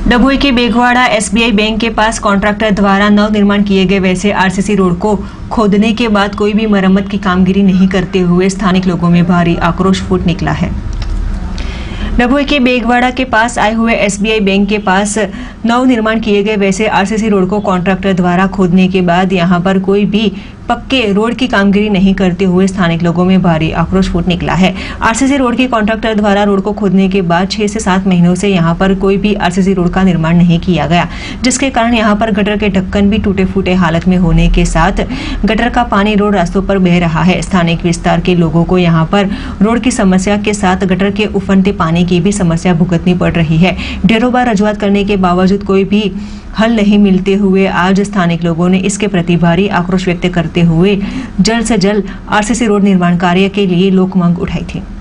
डभोई के बेगवाड़ा SBI bank के पास contractor द्वारा नव निर्माण किए गए वैसे आरसीसी रोड को खोदने के बाद कोई भी मरम्मत की कामगिरी नहीं करते हुए स्थानिक लोगों में भारी आक्रोश फूट निकला है। डभोई के बेगवाड़ा के पास आए हुए एसबीआई बैंक के पास नव निर्माण किए गए वैसे आरसीसी रोड को कॉन्ट्रैक्टर द्वारा खोदने के बाद यहां पर कोई भी पक्के रोड की कामगिरी नहीं करते हुए स्थानिक लोगों में भारी आक्रोश फूट निकला है। आरसीसी रोड के कॉन्ट्रैक्टर द्वारा रोड को खोदने के बाद 6 से 7 महीनों से यहां पर कोई भी आरसीसी रोड का निर्माण नहीं किया गया, जिसके कारण यहां पर गटर के ढक्कन भी टूटे फूटे हालत में होने के साथ गटर का पानी रोड रास्तों पर बह रहा है। स्थानिक विस्तार के लोगों को यहां पर रोड की समस्या के साथ गटर के उफनते पानी की भी समस्या भुगतनी पड़ रही है। ढेरों बार रजूआत करने के बावजूद कोई भी हल नहीं मिलते हुए आज स्थानिक लोगों ने इसके प्रति भारी आक्रोश व्यक्त करते हुए जल्द से जल्द आरसीसी रोड निर्माण कार्य के लिए लोक मांग उठाई थी।